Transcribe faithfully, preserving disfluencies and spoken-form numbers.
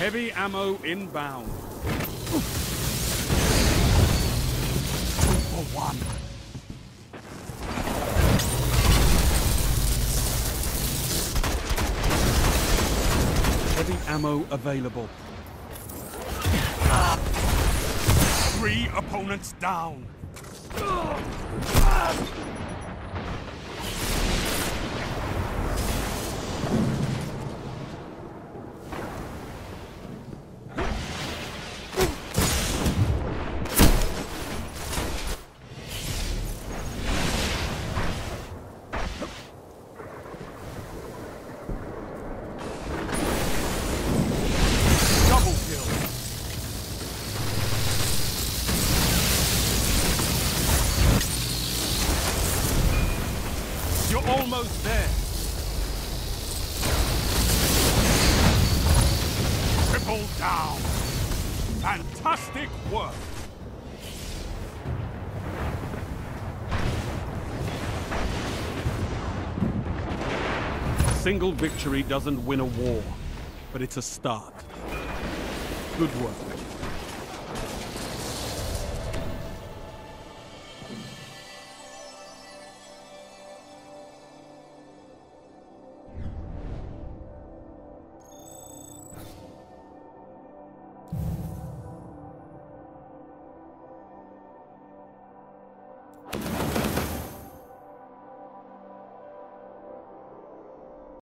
Heavy ammo inbound. Two for one. Heavy ammo available. Three opponents down. Double kill. You're almost there. Triple down. Fantastic work. A single victory doesn't win a war, but it's a start. Good work.